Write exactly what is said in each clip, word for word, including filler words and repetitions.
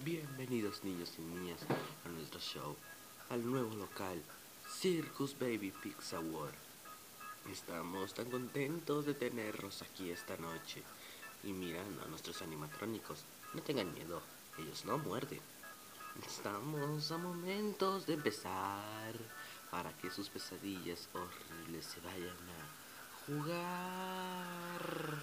Bienvenidos niños y niñas a nuestro show, al nuevo local, Circus Baby Pizza World. Estamos tan contentos de tenerlos aquí esta noche. Y mirando a nuestros animatrónicos, no tengan miedo, ellos no muerden. Estamos a momentos de empezar para que sus pesadillas horribles se vayan a jugar.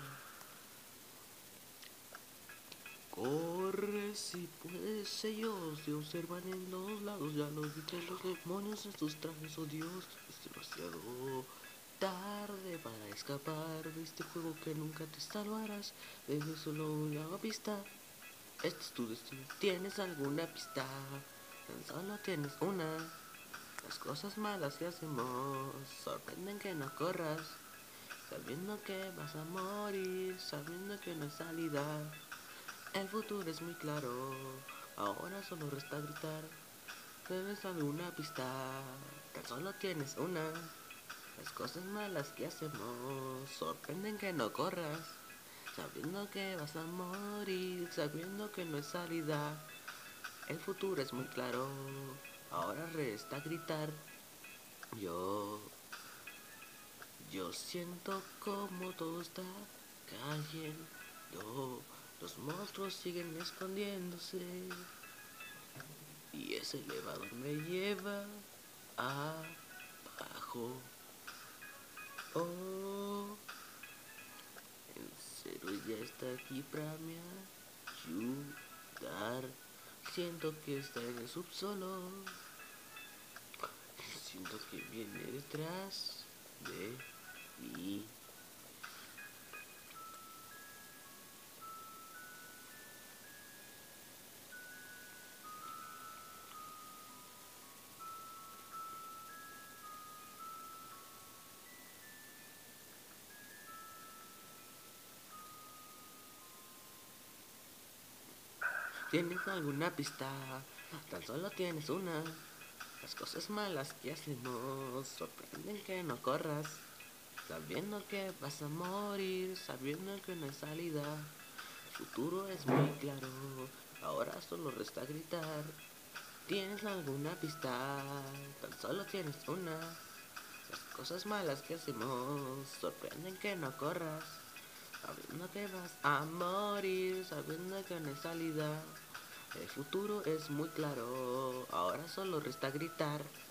Corre si puedes, ellos te observan en los lados, ya los viste los demonios en tus trajes, oh Dios, es demasiado tarde para escapar de este juego que nunca te salvarás, desde solo una pista, este es tu destino, ¿tienes alguna pista? Tan solo tienes una, las cosas malas que hacemos sorprenden que no corras, sabiendo que vas a morir, sabiendo que no hay salida. El futuro es muy claro, ahora solo resta gritar. ¿Tienes alguna pista? Tan solo tienes una. Las cosas malas que hacemos sorprenden que no corras, sabiendo que vas a morir, sabiendo que no hay salida. El futuro es muy claro, ahora resta gritar. Yo, yo siento como todo está cayendo. Los monstruos siguen escondiéndose y ese elevador me lleva abajo. Oh, en serio ya está aquí para me ayudar. Siento que está en el subsuelo. Siento que viene detrás de mí. ¿Tienes alguna pista? Tan solo tienes una. Las cosas malas que hacemos sorprenden que no corras, sabiendo que vas a morir, sabiendo que no hay salida. El futuro es muy claro, ahora solo resta gritar. ¿Tienes alguna pista? Tan solo tienes una. Las cosas malas que hacemos sorprenden que no corras, sabiendo que vas a morir, sabiendo que no hay salida. El futuro es muy claro, ahora solo resta gritar.